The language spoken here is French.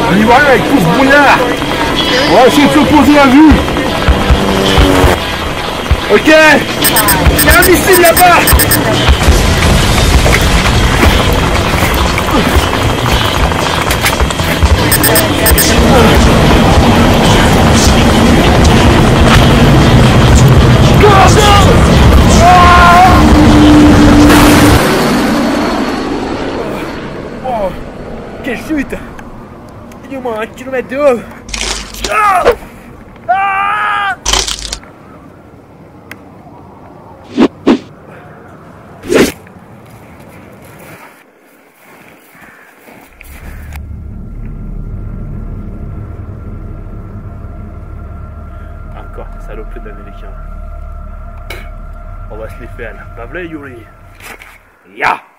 On y va avec tout ce brouillard. On va essayer de se poser la vue. Ok. Il y a un missile là-bas. Oh, quelle chute! Il y a au moins 1 kilomètre de haut! Ah! Ah! Encore, saloperie d'américain. On va se les faire. Pas vrai, Yuri? Ya!